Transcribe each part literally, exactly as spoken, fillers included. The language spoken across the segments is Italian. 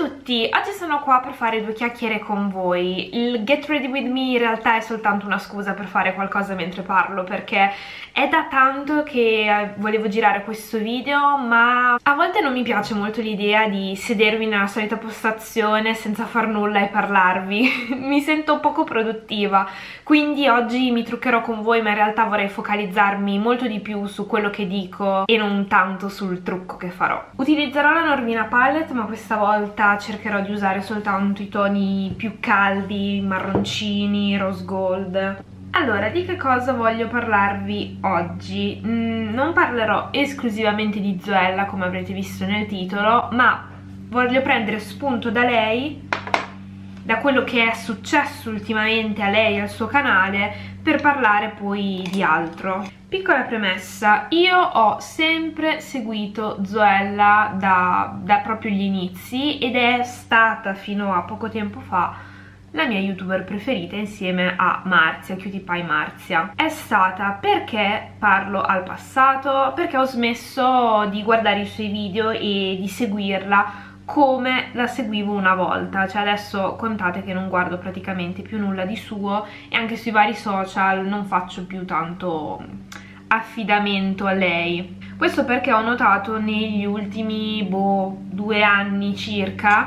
tutti, oggi sono qua per fare due chiacchiere con voi. Il Get Ready With Me in realtà è soltanto una scusa per fare qualcosa mentre parlo, perché è da tanto che volevo girare questo video, ma a volte non mi piace molto l'idea di sedermi nella solita postazione senza far nulla e parlarvi. Mi sento poco produttiva, quindi oggi mi truccherò con voi, ma in realtà vorrei focalizzarmi molto di più su quello che dico e non tanto sul trucco che farò. Utilizzerò la Norvina Palette, ma questa volta cercherò di usare soltanto i toni più caldi, marroncini, rose gold. Allora, di che cosa voglio parlarvi oggi? Mm, non parlerò esclusivamente di Zoella, come avrete visto nel titolo, ma voglio prendere spunto da lei, da quello che è successo ultimamente a lei e al suo canale, per parlare poi di altro. Piccola premessa, io ho sempre seguito Zoella da, da proprio gli inizi ed è stata fino a poco tempo fa la mia youtuber preferita insieme a Marzia, Cutie Pie Marzia. È stata perché parlo al passato, perché ho smesso di guardare i suoi video e di seguirla come la seguivo una volta. Cioè adesso contate che non guardo praticamente più nulla di suo e anche sui vari social non faccio più tanto affidamento a lei. Questo perché ho notato negli ultimi boh, due anni circa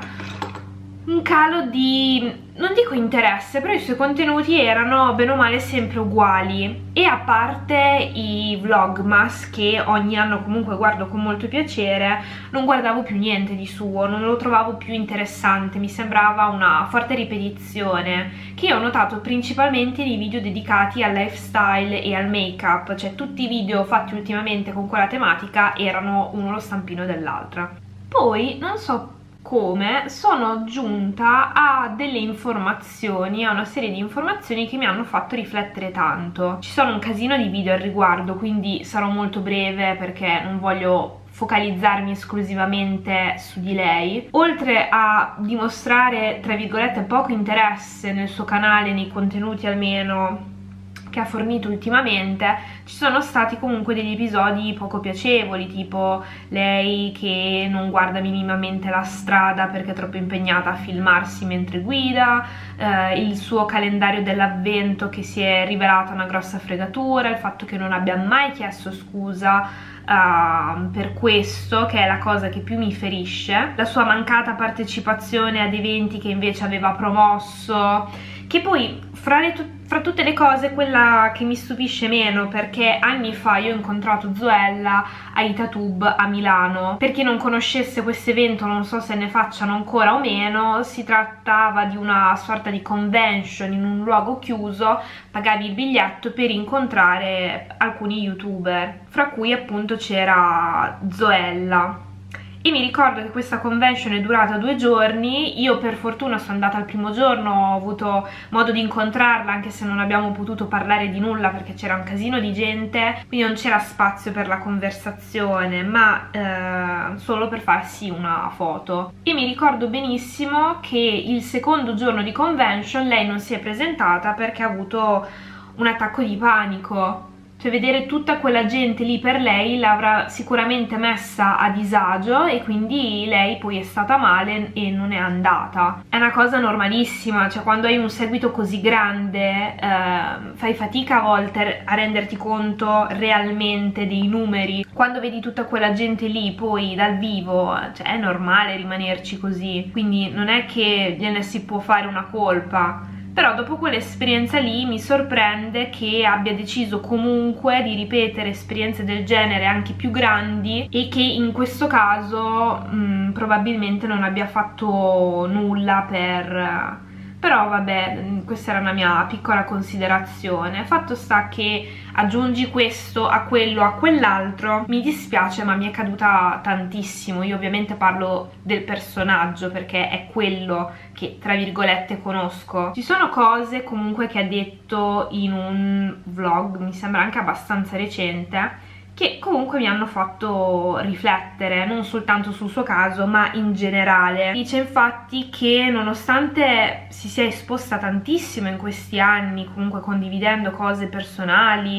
un calo di, non dico interesse, però i suoi contenuti erano bene o male sempre uguali, e a parte i vlogmas che ogni anno comunque guardo con molto piacere, non guardavo più niente di suo, non lo trovavo più interessante, mi sembrava una forte ripetizione, che ho notato principalmente nei video dedicati al lifestyle e al make up, cioè tutti i video fatti ultimamente con quella tematica erano uno lo stampino dell'altra. Poi non so come sono giunta a delle informazioni, a una serie di informazioni che mi hanno fatto riflettere tanto. Ci sono un casino di video al riguardo, quindi sarò molto breve perché non voglio focalizzarmi esclusivamente su di lei. Oltre a dimostrare, tra virgolette, poco interesse nel suo canale, nei contenuti almeno che ha fornito ultimamente, ci sono stati comunque degli episodi poco piacevoli, tipo lei che non guarda minimamente la strada perché è troppo impegnata a filmarsi mentre guida, eh, il suo calendario dell'avvento che si è rivelata una grossa fregatura, il fatto che non abbia mai chiesto scusa Uh, per questo, che è la cosa che più mi ferisce, la sua mancata partecipazione ad eventi che invece aveva promosso, che poi fra, le fra tutte le cose quella che mi stupisce meno, perché anni fa io ho incontrato Zoella a Itatube a Milano. Per chi non conoscesse questo evento, non so se ne facciano ancora o meno, si trattava di una sorta di convention in un luogo chiuso, pagavi il biglietto per incontrare alcuni youtuber, fra cui appunto c'era Zoella. E mi ricordo che questa convention è durata due giorni, io per fortuna sono andata al primo giorno, ho avuto modo di incontrarla anche se non abbiamo potuto parlare di nulla perché c'era un casino di gente, quindi non c'era spazio per la conversazione, ma eh, solo per farsi una foto. E mi ricordo benissimo che il secondo giorno di convention lei non si è presentata perché ha avuto un attacco di panico. Cioè vedere tutta quella gente lì per lei l'avrà sicuramente messa a disagio e quindi lei poi è stata male e non è andata. È una cosa normalissima, cioè quando hai un seguito così grande eh, fai fatica a volte a renderti conto realmente dei numeri. Quando vedi tutta quella gente lì poi dal vivo, cioè è normale rimanerci così, quindi non è che gliene si può fare una colpa. Però dopo quell'esperienza lì mi sorprende che abbia deciso comunque di ripetere esperienze del genere anche più grandi e che in questo caso mh, probabilmente non abbia fatto nulla per... Però vabbè, questa era una mia piccola considerazione. Fatto sta che aggiungi questo a quello, a quell'altro, mi dispiace ma mi è caduta tantissimo. Io ovviamente parlo del personaggio perché è quello che tra virgolette conosco. Ci sono cose comunque che ha detto in un vlog, mi sembra anche abbastanza recente, che comunque mi hanno fatto riflettere, non soltanto sul suo caso, ma in generale. Dice infatti che nonostante si sia esposta tantissimo in questi anni, comunque condividendo cose personali,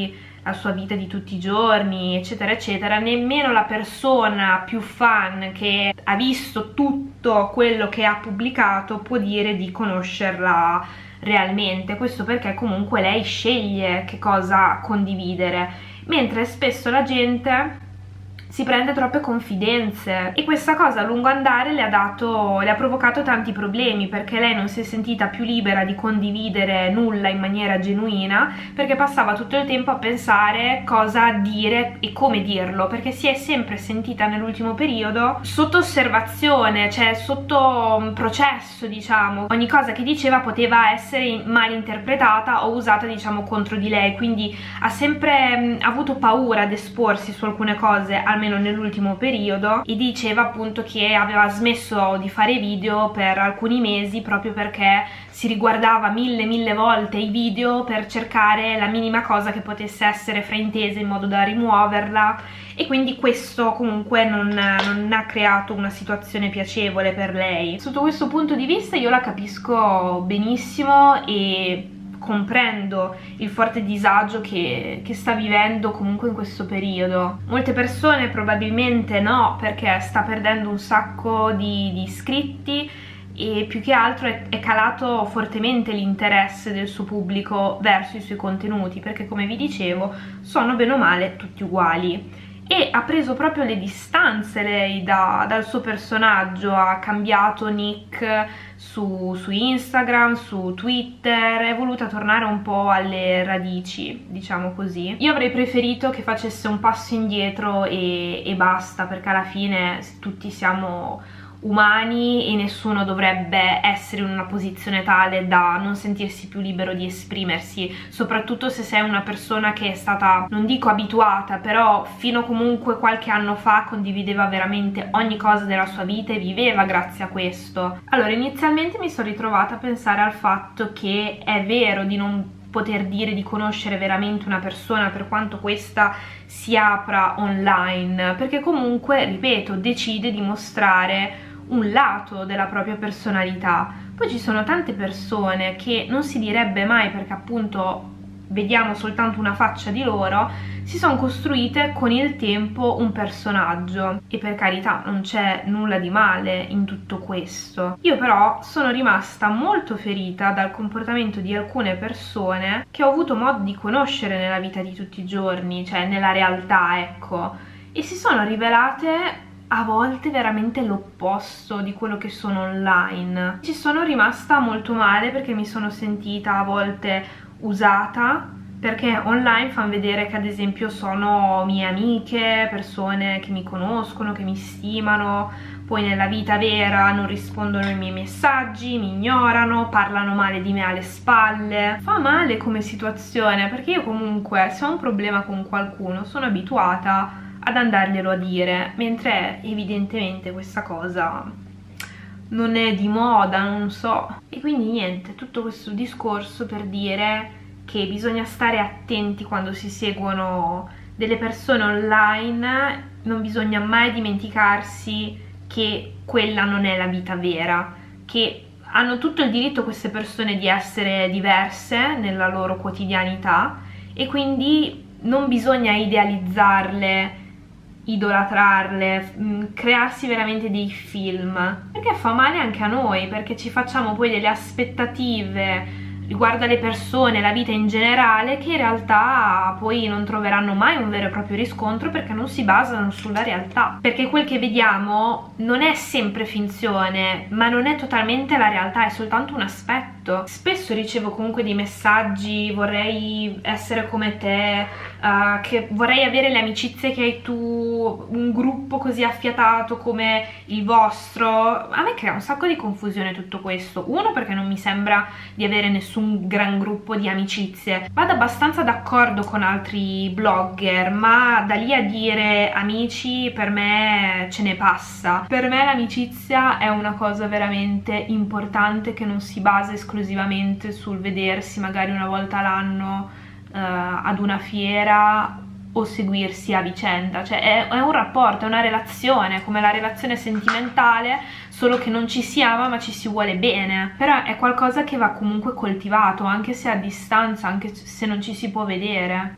la sua vita di tutti i giorni, eccetera eccetera. Nemmeno la persona più fan che ha visto tutto quello che ha pubblicato può dire di conoscerla realmente. Questo perché comunque lei sceglie che cosa condividere, mentre spesso la gente si prende troppe confidenze, e questa cosa a lungo andare le ha dato, le ha provocato tanti problemi, perché lei non si è sentita più libera di condividere nulla in maniera genuina, perché passava tutto il tempo a pensare cosa dire e come dirlo, perché si è sempre sentita nell'ultimo periodo sotto osservazione, cioè sotto processo, diciamo. Ogni cosa che diceva poteva essere mal interpretata o usata, diciamo, contro di lei, quindi ha sempre mh, avuto paura ad esporsi su alcune cose, almeno nell'ultimo periodo, e diceva appunto che aveva smesso di fare video per alcuni mesi proprio perché si riguardava mille mille volte i video per cercare la minima cosa che potesse essere fraintesa in modo da rimuoverla, e quindi questo comunque non, non ha creato una situazione piacevole per lei. Sotto questo punto di vista io la capisco benissimo e comprendo il forte disagio che, che sta vivendo comunque in questo periodo. Molte persone probabilmente no, perché sta perdendo un sacco di, di iscritti, e più che altro è, è calato fortemente l'interesse del suo pubblico verso i suoi contenuti, perché come vi dicevo sono bene o male tutti uguali. E ha preso proprio le distanze lei da, dal suo personaggio, ha cambiato nick su, su Instagram, su Twitter, è voluta tornare un po' alle radici, diciamo così. Io avrei preferito che facesse un passo indietro e, e basta, perché alla fine tutti siamo umani e nessuno dovrebbe essere in una posizione tale da non sentirsi più libero di esprimersi, soprattutto se sei una persona che è stata, non dico abituata, però fino comunque qualche anno fa condivideva veramente ogni cosa della sua vita e viveva grazie a questo. Allora, inizialmente mi sono ritrovata a pensare al fatto che è vero di non poter dire di conoscere veramente una persona per quanto questa si apra online, perché comunque, ripeto, decide di mostrare un lato della propria personalità. Poi ci sono tante persone che non si direbbe mai, perché appunto vediamo soltanto una faccia di loro, si sono costruite con il tempo un personaggio, e per carità non c'è nulla di male in tutto questo. Io però sono rimasta molto ferita dal comportamento di alcune persone che ho avuto modo di conoscere nella vita di tutti i giorni, cioè nella realtà, ecco, e si sono rivelate a volte veramente l'opposto di quello che sono online. Ci sono rimasta molto male perché mi sono sentita a volte usata, perché online fanno vedere che ad esempio sono mie amiche, persone che mi conoscono, che mi stimano, poi nella vita vera non rispondono ai miei messaggi, mi ignorano, parlano male di me alle spalle. Fa male come situazione, perché io comunque se ho un problema con qualcuno sono abituata ad andarglielo a dire, mentre evidentemente questa cosa non è di moda, non so. E quindi niente, tutto questo discorso per dire che bisogna stare attenti quando si seguono delle persone online, non bisogna mai dimenticarsi che quella non è la vita vera, che hanno tutto il diritto queste persone di essere diverse nella loro quotidianità, e quindi non bisogna idealizzarle, idolatrarle, crearsi veramente dei film, perché fa male anche a noi, perché ci facciamo poi delle aspettative riguardo alle persone, la vita in generale, che in realtà poi non troveranno mai un vero e proprio riscontro, perché non si basano sulla realtà, perché quel che vediamo non è sempre finzione, ma non è totalmente la realtà, è soltanto un aspetto. Spesso ricevo comunque dei messaggi: vorrei essere come te, uh, che vorrei avere le amicizie che hai tu, un gruppo così affiatato come il vostro. A me crea un sacco di confusione tutto questo. Uno, perché non mi sembra di avere nessun gran gruppo di amicizie. Vado abbastanza d'accordo con altri blogger, ma da lì a dire amici per me ce ne passa. Per me l'amicizia è una cosa veramente importante, che non si basa esclusivamente sul vedersi magari una volta l'anno uh, ad una fiera o seguirsi a vicenda. Cioè è, è un rapporto, è una relazione, come la relazione sentimentale, solo che non ci si ama ma ci si vuole bene. Però è qualcosa che va comunque coltivato, anche se a distanza, anche se non ci si può vedere.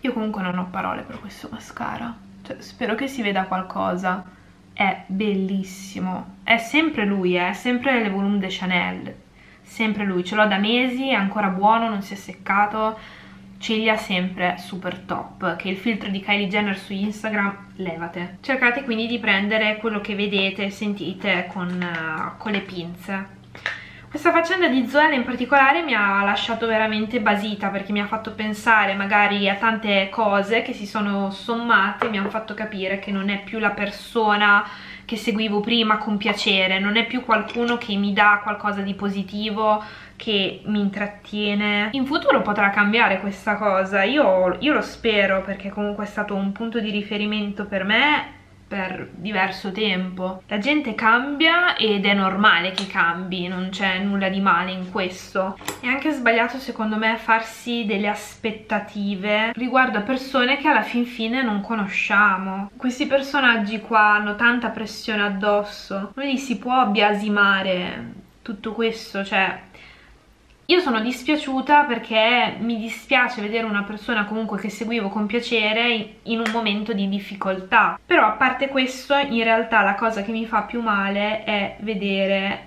Io comunque non ho parole per questo mascara, cioè spero che si veda qualcosa. È bellissimo, è sempre lui, eh? È sempre le Volume de Chanel, sempre lui, ce l'ho da mesi, è ancora buono, non si è seccato, ciglia sempre super top, che il filtro di Kylie Jenner su Instagram, levate. Cercate quindi di prendere quello che vedete e sentite con, uh, con le pinze. Questa faccenda di Zoella in particolare mi ha lasciato veramente basita, perché mi ha fatto pensare magari a tante cose che si sono sommate e mi hanno fatto capire che non è più la persona che seguivo prima con piacere, non è più qualcuno che mi dà qualcosa di positivo, che mi intrattiene. In futuro potrà cambiare questa cosa, io, io lo spero, perché comunque è stato un punto di riferimento per me per diverso tempo. La gente cambia ed è normale che cambi, non c'è nulla di male in questo. È anche sbagliato secondo me farsi delle aspettative riguardo a persone che alla fin fine non conosciamo. Questi personaggi qua hanno tanta pressione addosso, non li si può biasimare tutto questo, cioè io sono dispiaciuta perché mi dispiace vedere una persona comunque che seguivo con piacere in un momento di difficoltà. Però a parte questo, in realtà la cosa che mi fa più male è vedere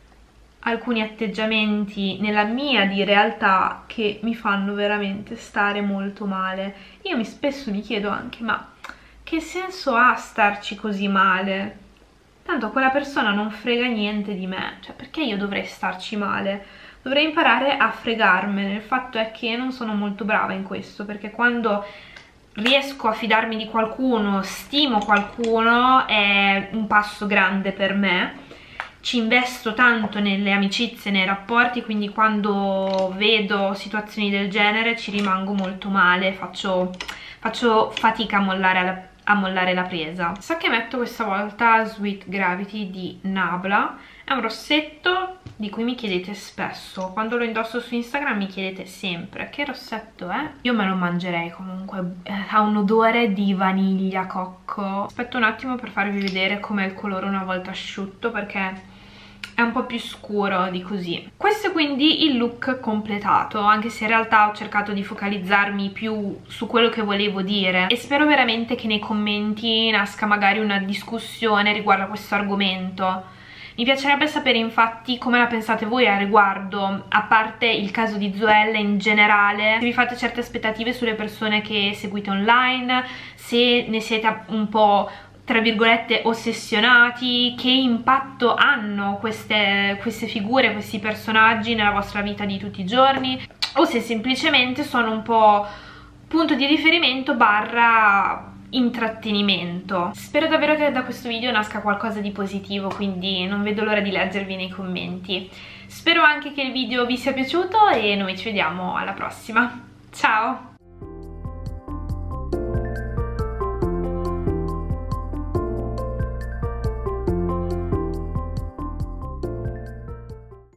alcuni atteggiamenti nella mia di realtà che mi fanno veramente stare molto male. Io mi spesso mi chiedo anche, ma che senso ha starci così male? Tanto quella persona non frega niente di me, cioè perché io dovrei starci male? Dovrei imparare a fregarmene. Il fatto è che non sono molto brava in questo, perché quando riesco a fidarmi di qualcuno, stimo qualcuno, è un passo grande per me. Ci investo tanto nelle amicizie, nei rapporti, quindi quando vedo situazioni del genere ci rimango molto male, faccio, faccio fatica a mollare la, a mollare la presa. Sa che metto questa volta Sweet Gravity di Nabla. È un rossetto di cui mi chiedete spesso, quando lo indosso su Instagram mi chiedete sempre che rossetto è. Io me lo mangerei comunque, ha un odore di vaniglia, cocco. Aspetto un attimo per farvi vedere com'è il colore una volta asciutto, perché è un po' più scuro di così. Questo è quindi il look completato, anche se in realtà ho cercato di focalizzarmi più su quello che volevo dire, e spero veramente che nei commenti nasca magari una discussione riguardo a questo argomento. Mi piacerebbe sapere infatti come la pensate voi a riguardo, a parte il caso di Zoella in generale, se vi fate certe aspettative sulle persone che seguite online, se ne siete un po' tra virgolette ossessionati, che impatto hanno queste, queste figure, questi personaggi nella vostra vita di tutti i giorni, o se semplicemente sono un po' punto di riferimento barra intrattenimento. Spero davvero che da questo video nasca qualcosa di positivo, quindi non vedo l'ora di leggervi nei commenti. Spero anche che il video vi sia piaciuto e noi ci vediamo alla prossima. Ciao!